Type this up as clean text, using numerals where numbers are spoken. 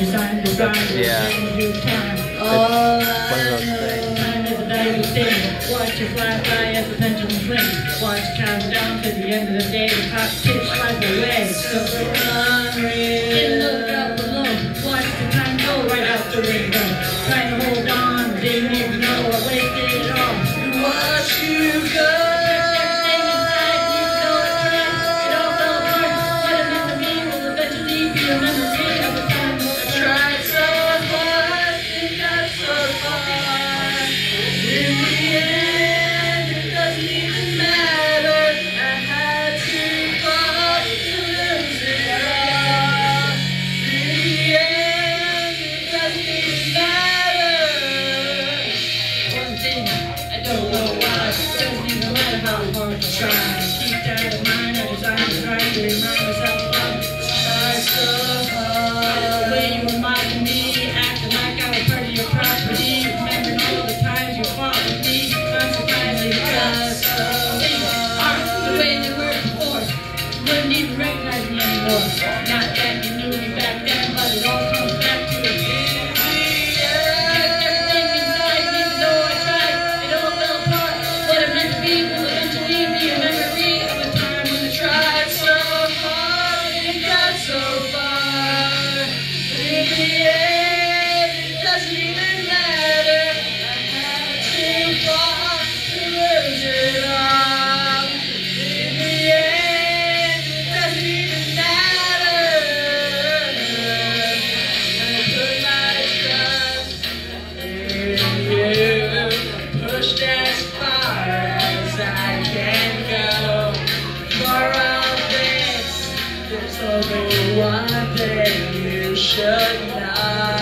Yeah. It's one of those things. Time is a valuable thing. Watch it fly by as the pendulum swings. Watch it count down to the end of the day. The clock ticks right away. So and look out below. Watch the time go right out the window. Trying to hold on, didn't even know I wasted it all. Watch you go. Try to keep that in mind. I design to try to remind myself of the way you remind me, acting like I was part of your property, remembering all the times you fought with me. I'm surprised that things aren't the way they were before. You wouldn't even recognize me anymore. Not that you knew me back then, but it all comes back to it. There's only one thing you should know.